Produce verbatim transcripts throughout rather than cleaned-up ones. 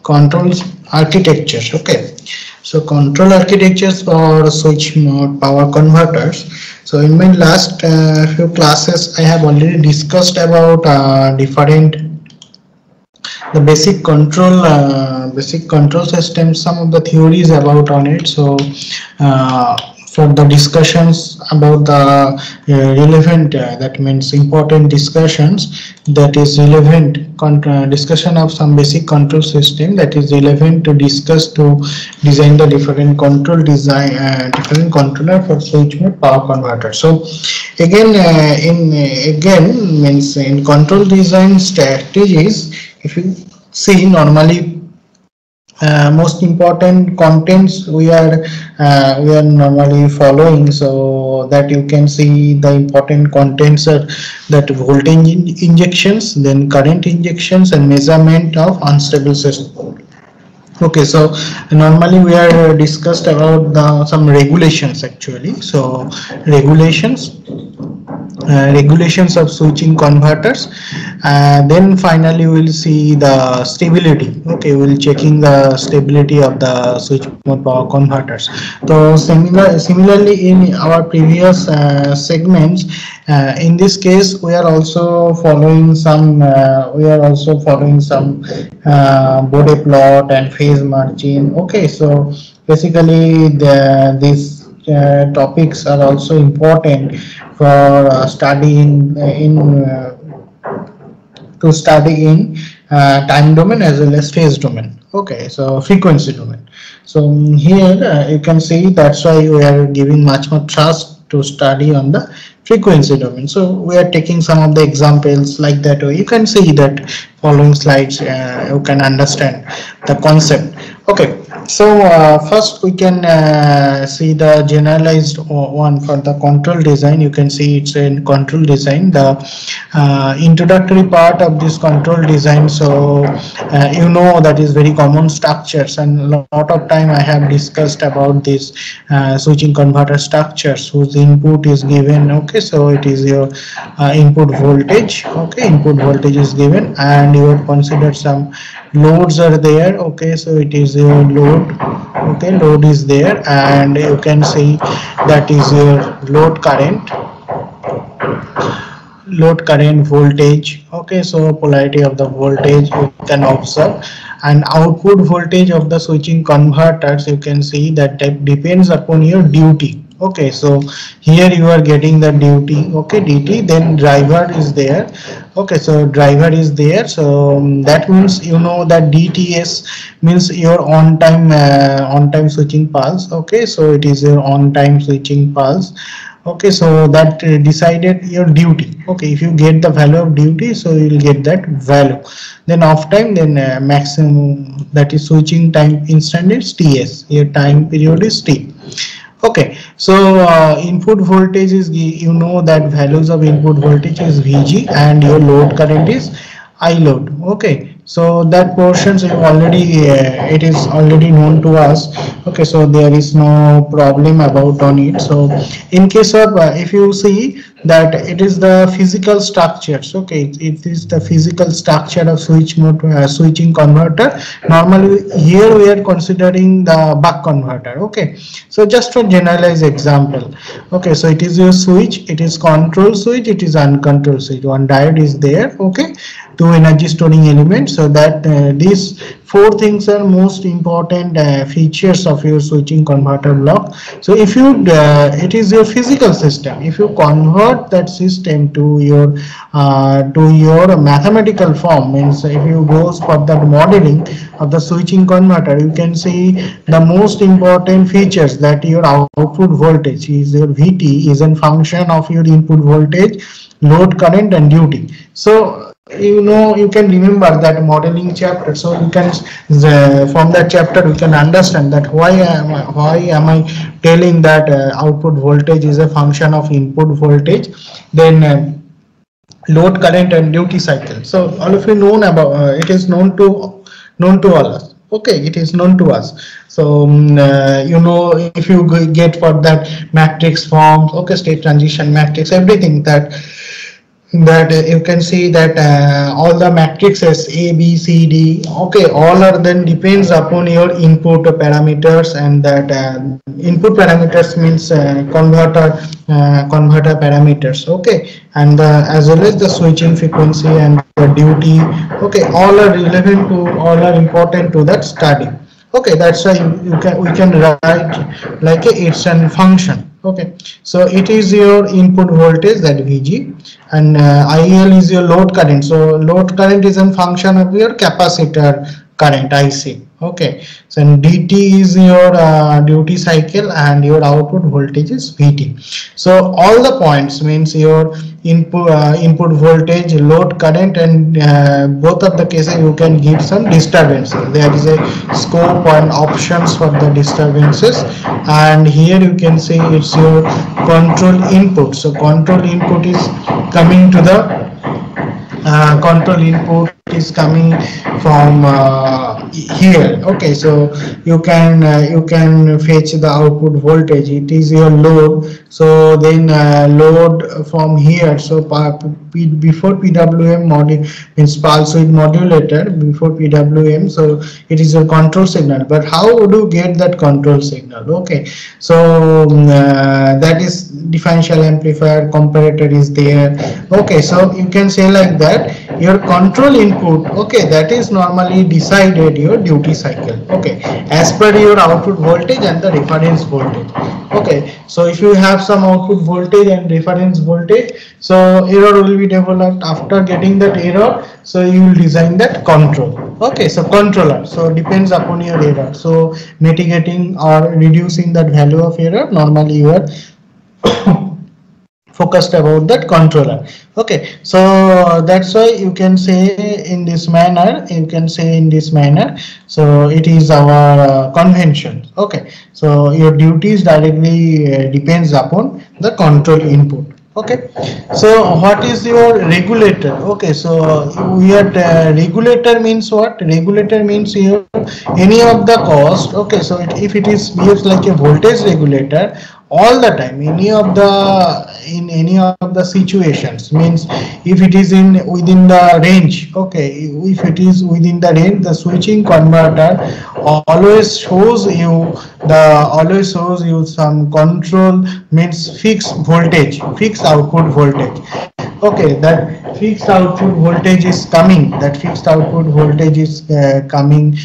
controls architectures. Okay, so control architectures for switch mode power converters. So in my last uh, few classes I have already discussed about uh, different the basic control uh, basic control system, some of the theories about on it. So uh, for the discussions about the uh, relevant uh, that means important discussions, that is relevant uh, discussion of some basic control system that is relevant to discuss to design the different control design uh, different controller for switch mode power converter. So again uh, in uh, again means in control design strategies, if you see normally uh, most important contents we are uh, we are normally following, so that you can see the important contents are that voltage in injections, then current injections, and measurement of unstable system. Okay, so normally we are discussed about the some regulations actually. So regulations uh, regulations of switching converters, uh, then finally we'll see the stability. Okay, we'll checking the stability of the switch mode power converters. So similar similarly in our previous uh, segments, uh, in this case we are also following some uh, we are also following some uh, Bode plot and phase margin. Okay, so basically the these uh, topics are also important for uh, studying uh, in uh, to study in uh, time domain as well as phase domain. Okay, so frequency domain. So um, here uh, you can see that's why we are giving much more trust to study on the frequency domain. So we are taking some of the examples like that way. You can see that following slides uh, you can understand the concept. Okay, so uh, first we can uh, see the generalized one for the control design. You can see it's in control design, the uh, introductory part of this control design. So uh, you know that is very common structures, and a lot of time I have discussed about this uh, switching converter structures whose input is given. Okay, so it is your uh, input voltage. Okay, input voltage is given, and you have considered some loads are there. Okay, so it is your load. Okay, load is there, and you can see that is your load current load current voltage. Okay, so polarity of the voltage you can observe, and output voltage of the switching converters you can see that depends upon your duty. Okay, so here you are getting the duty. Okay, D T, then driver is there. Okay, so driver is there, so um, that means you know that D T S means your on time uh, on time switching pulse. Okay, so it is your on time switching pulse. Okay, so that uh, decided your duty. Okay, if you get the value of duty, so you will get that value. Then off time, then uh, maximum, that is switching time instant is T S. Your time period is T. Okay, so uh, input voltage is, you know that values of input voltage is V G, and your load current is I load. Okay, so that portions you already uh, it is already known to us. Okay, so there is no problem about on it. So in case of uh, if you see that it is the physical structures. Okay, it is the physical structure of switch mode uh, switching converter. Normally here we are considering the buck converter. Okay, so just for generalized example. Okay, so it is your switch, it is control switch, it is uncontrolled switch. One diode is there. Okay, two energy storing elements. So that uh, these four things are most important uh, features of your switching converter block. So if you uh, it is your physical system, if you convert that system to your uh, to your mathematical form, means if you go for that modeling of the switching converter, you can see the most important features that your output voltage is your V T is a function of your input voltage, load current, and duty. So you know you can remember that modeling chapter, so you can uh, from that chapter you can understand that why am I, why am I telling that uh, output voltage is a function of input voltage, then uh, load current and duty cycle. So all of you known about uh, it is known to known to all us. Okay, it is known to us. So um, uh, you know if you get for that matrix forms, okay, state transition matrix, everything that that uh, you can see that uh, all the matrices A, B, C, D, okay, all are then depends upon your input parameters, and that uh, input parameters means uh, converter uh, converter parameters, okay, and the, as well as the switching frequency and the duty, okay, all are relevant to, all are important to that study. Okay, that's why you, you can, we can write like a, it's a function. Okay, so it is your input voltage, that V G, and uh, I L is your load current. So load current is a function of your capacitor current, I C. Okay, so and D T is your uh, duty cycle, and your output voltage is V T. So all the points means your input uh, input voltage, load current, and uh, both of the cases you can give some disturbances. There is a scope and options for the disturbances, and here you can see it's your control input. So control input is coming to the uh, control input is coming from uh, here. Okay, so you can uh, you can fetch the output voltage, it is your load. So then uh, load from here, so before P W M module means pulse width modulator, before P W M, so it is a control signal. But how would you get that control signal? Okay, so uh, that is differential amplifier, comparator is there. Okay, so you can say like that your control input, okay, that is normally decided your duty cycle, okay, as per your output voltage and the reference voltage. Okay, so if you have some output voltage and reference voltage, so error will be developed. After getting that error, so you will design that control. Okay, so controller, so depends upon your error. So mitigating or reducing that value of error, normally you are focused about that controller. Okay, so that's why you can say in this manner, you can say in this manner, so it is our uh, convention. Okay, so your duties directly uh, depends upon the control input. Okay, so what is your regulator? Okay, so we are uh, regulator means what? Regulator means here any of the cost. Okay, so it, if it is behaves like a voltage regulator all the time, any of the in any of the situations, means if it is in within the range, okay, if it is within the range, the switching converter always shows you the always shows you some control, means fixed voltage, fixed output voltage. Okay, that fixed output voltage is coming, that fixed output voltage is uh, coming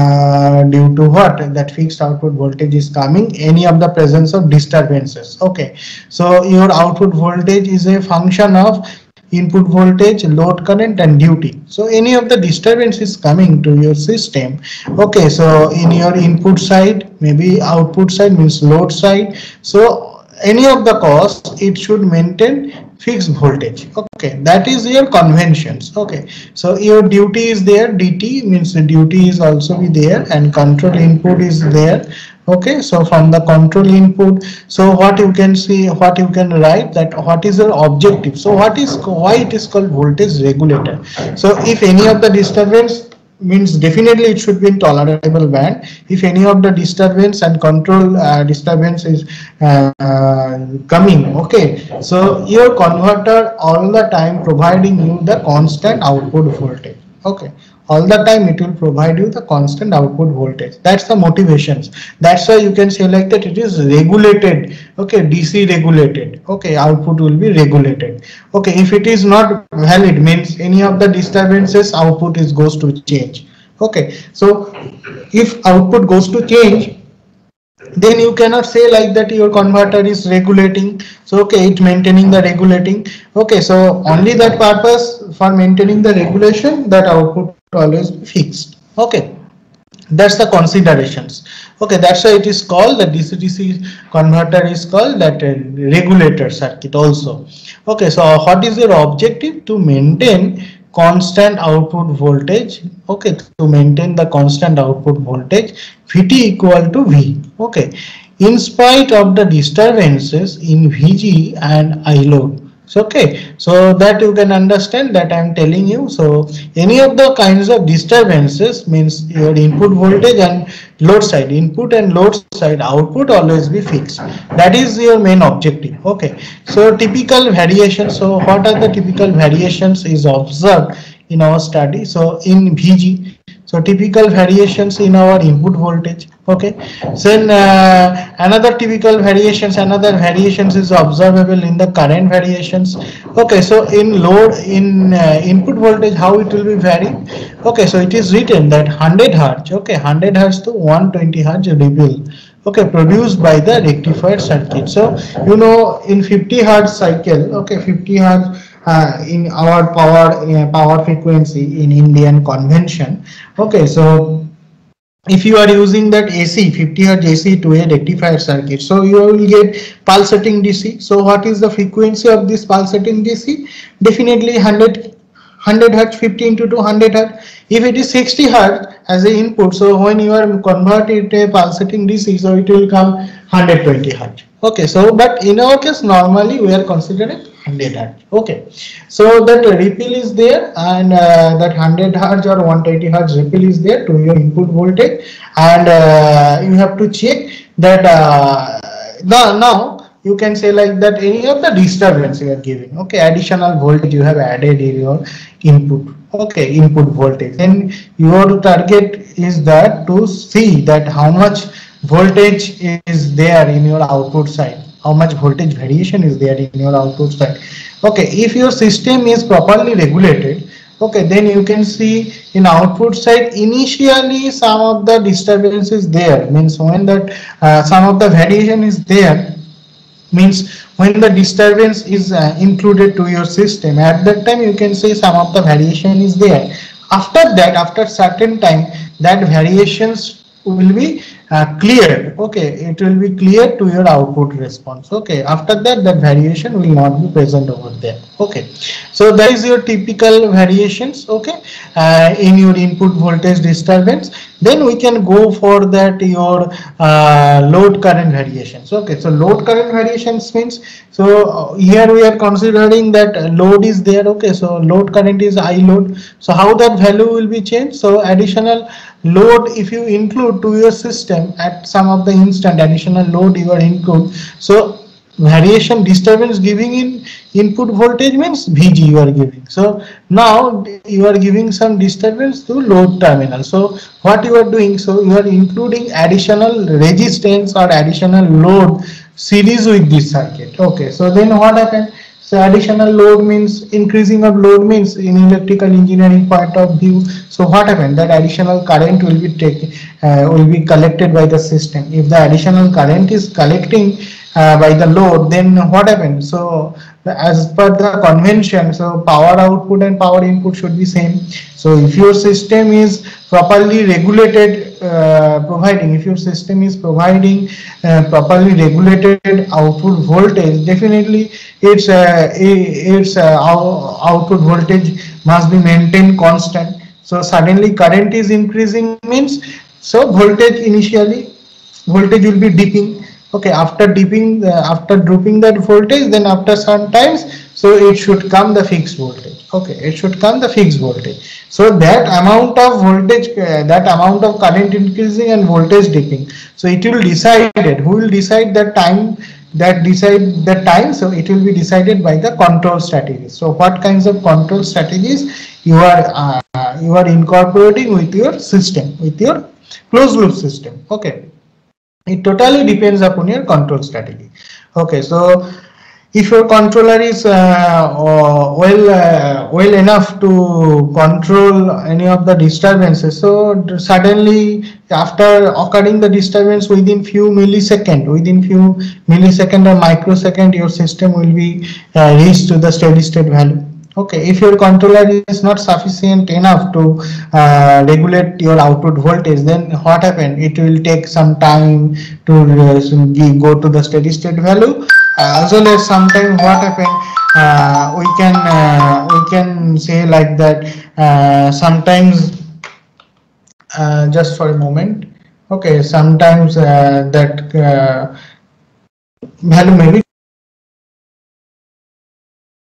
uh, due to what? That fixed output voltage is coming any of the presence of disturbances. Okay, so your output voltage is a function of input voltage, load current, and duty. So any of the disturbance is coming to your system. Okay, so in your input side, maybe output side means load side, so any of the costs, it should maintain fixed voltage. Okay, that is your conventions. Okay, so your duty is there, D T means the duty is also be there, and control input is there. Okay, so from the control input, so what you can see, what you can write, that what is your objective. So what is, why it is called voltage regulator? So if any of the disturbance, means definitely it should be in tolerable band. If any of the disturbance and control uh, disturbance is uh, uh, coming, okay, so your converter all the time providing you the constant output voltage. Okay, all the time it will provide you the constant output voltage. That's the motivations. That's why you can say like that it is regulated. Okay, D C regulated. Okay, output will be regulated. Okay, if it is not valid, means any of the disturbances, output is goes to change. Okay, so if output goes to change, then you cannot say like that your converter is regulating. So okay, it maintaining the regulating. Okay, so only that purpose for maintaining the regulation, that output always be fixed. Okay, that's the considerations. Okay, that's why it is called the D C D C converter is called that uh, regulator circuit also. Okay, so what is your objective? To maintain constant output voltage. Okay, to maintain the constant output voltage, V T equal to V. Okay, in spite of the disturbances in V G and I load. So, okay, so that you can understand that I am telling you. So any of the kinds of disturbances means your input voltage and load side, input and load side output always be fixed. That is your main objective. Okay, so typical variations. So what are the typical variations is observed in our study? So in V G, so typical variations in our input voltage. Okay, then uh, another typical variations, another variations is observable in the current variations. Okay, so in load, in uh, input voltage, how it will be varied? Okay, so it is written that one hundred hertz, okay, one hundred hertz to one hundred twenty hertz ripple, okay, produced by the rectified circuit. So you know, in fifty hertz cycle, okay, fifty hertz uh, in our power uh, power frequency in Indian convention. Okay, so if you are using that A C, fifty hertz A C to a rectifier circuit, so you will get pulsating D C. So what is the frequency of this pulsating D C? Definitely one hundred one hundred hertz, fifty into two hundred hertz. If it is sixty hertz as a input, so when you are converted to a pulsating D C, so it will come one hundred twenty hertz. Okay, so but in our case normally we are considering one hundred hertz. Okay, so that ripple is there, and uh, that one hundred hertz or one hundred twenty hertz ripple is there to your input voltage, and uh, you have to check that uh, the, now you can say like that any of the disturbance you are giving, okay, additional voltage you have added in your input, okay, input voltage, and your target is that to see that how much voltage is there in your output side, how much voltage variation is there in your output side. Okay, if your system is properly regulated, okay, then you can see in output side initially some of the disturbance is there, means when that uh, some of the variation is there, means when the disturbance is uh, included to your system, at that time you can say some of the variation is there. After that, after certain time, that variations will be uh, cleared, okay, it will be clear to your output response. Okay, after that, that variation will not be present over there. Okay, so that is your typical variations, okay, uh, in your input voltage disturbance. Then we can go for that your uh, load current variations. Okay, so load current variations means, so uh, here we are considering that load is there. Okay, so load current is I load. So how that value will be changed? So additional load, if you include to your system at some of the instant, additional load you are include, so variation disturbance giving in input voltage means V G you are giving. So now you are giving some disturbance to load terminal. So what you are doing, so you are including additional resistance or additional load series with this circuit. Okay, so then what happens? So additional load means increasing of load means in electrical engineering point of view. So what happened? That additional current will be taken, uh, will be collected by the system. If the additional current is collecting uh, by the load, then what happens? So as per the convention, so power output and power input should be same. So if your system is properly regulated, uh, providing, if your system is providing uh, properly regulated output voltage, definitely its uh, its uh, output voltage must be maintained constant. So suddenly current is increasing means, so voltage initially voltage will be dipping. Okay, after dipping, uh, after dropping that voltage, then after some times, so it should come the fixed voltage. Okay, it should come the fixed voltage. So that amount of voltage, uh, that amount of current increasing and voltage dipping, so it will decide it. Who will decide the time? That decide the time. So it will be decided by the control strategies. So what kinds of control strategies you are uh, you are incorporating with your system, with your closed loop system. Okay, it totally depends upon your control strategy. Okay, so if your controller is uh, uh, well uh, well enough to control any of the disturbances, so suddenly after occurring the disturbance within few millisecond, within few millisecond or microsecond, your system will be uh, reached to the steady state value. Okay, if your controller is not sufficient enough to uh, regulate your output voltage, then what happen? It will take some time to uh, go to the steady state value. Uh, as well as sometimes what happen? Uh, we can uh, we can say like that. Uh, sometimes, uh, just for a moment. Okay, sometimes uh, that uh, value may be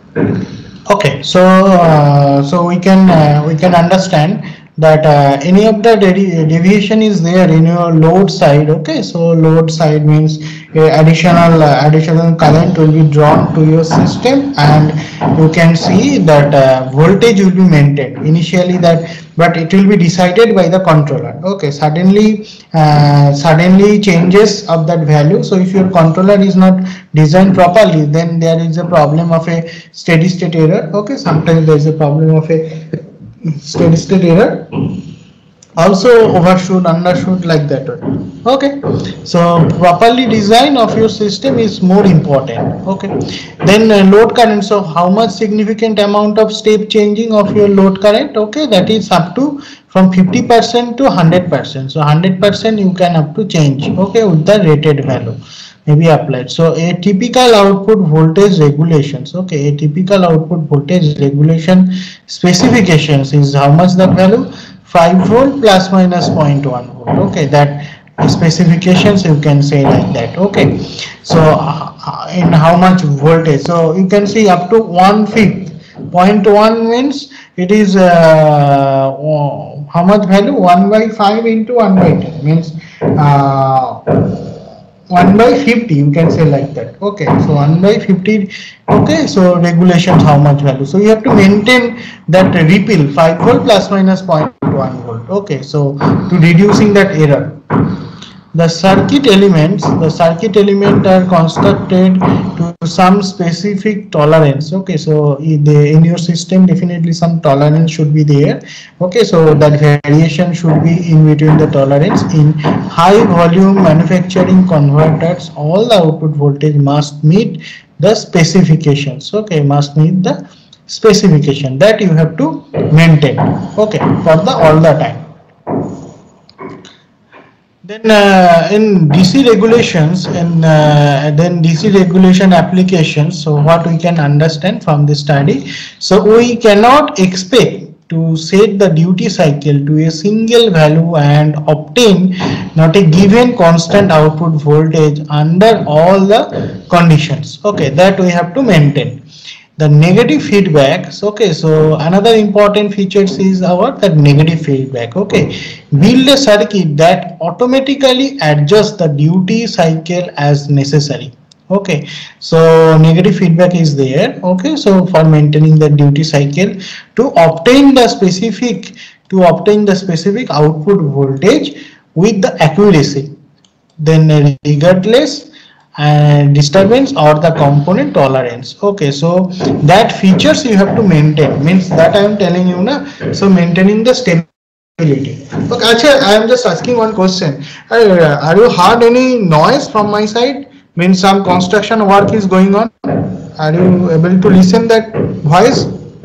Okay, so uh, so we can uh, we can understand that uh, any of the devi- deviation is there in your load side. Okay, so load side means uh, additional uh, additional current will be drawn to your system, and you can see that uh, voltage will be maintained initially, that but it will be decided by the controller. Okay, suddenly uh, suddenly changes of that value. So if your controller is not designed properly, then there is a problem of a steady state error. Okay, sometimes there is a problem of a steady state error, also overshoot, undershoot, like that. Okay, so properly design of your system is more important. Okay, then uh, load current. So how much significant amount of step changing of your load current? Okay, that is up to from fifty percent to one hundred percent. So one hundred percent you can up to change, okay, with the rated value may be applied. So a typical output voltage regulations. Okay, a typical output voltage regulation specifications is how much that value, five volt plus minus zero point one volt. Okay, that specifications you can say like that. Okay, so uh, in how much voltage, so you can see up to one fifth. zero point one means it is uh, how much value, one by five into one by ten means uh, one by fifty, you can say like that. Okay, so one by fifty. Okay, so regulations how much value, so you have to maintain that ripple five volt plus minus zero point one volt. Okay, so to reducing that error, the circuit elements, the circuit element are constructed to some specific tolerance. Okay, so in your system definitely some tolerance should be there. Okay, so that variation should be in between the tolerance. In high volume manufacturing converters, all the output voltage must meet the specifications. Okay, must meet the specification that you have to maintain. Okay, for the all the time. Then uh, in D C regulations and uh, then D C regulation applications, so what we can understand from this study, so we cannot expect to set the duty cycle to a single value and obtain not a given constant output voltage under all the conditions. Okay, that we have to maintain. The negative feedback. So, okay, so another important features is our that negative feedback. Okay, build a circuit that automatically adjusts the duty cycle as necessary. Okay, so negative feedback is there. Okay, so for maintaining the duty cycle to obtain the specific to obtain the specific output voltage with the accuracy, then regardless and disturbance or the component tolerance. Okay, so that features you have to maintain, means that I am telling you na, so maintaining the stability. Okay, achha, I am just asking one question. Are, are you heard any noise from my side? Means some construction work is going on. Are you able to listen that voice?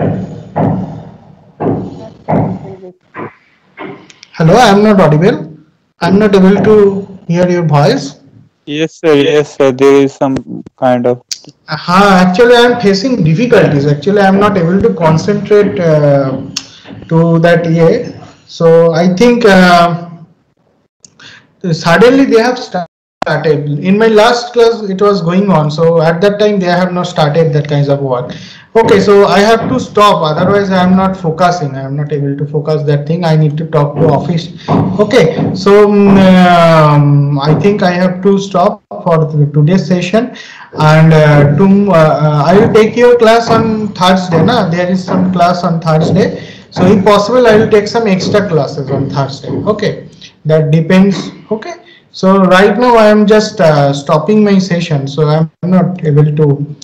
Hello, I am not audible. I am not able to hear your voice. Yes, sir. Yes, sir. There is some kind of. Uh, actually, I am facing difficulties. Actually, I am not able to concentrate uh, to that year. So I think uh, suddenly they have started. In my last class, it was going on. So at that time, they have not started that kinds of work. Okay, so I have to stop. Otherwise, I am not focusing. I am not able to focus that thing. I need to talk to office. Okay, so um, I think I have to stop for today's session. And uh, to, uh, I will take your class on Thursday. Na? There is some class on Thursday. So if possible, I will take some extra classes on Thursday. Okay, that depends. Okay. So right now I am just uh, stopping my session, so I am not able to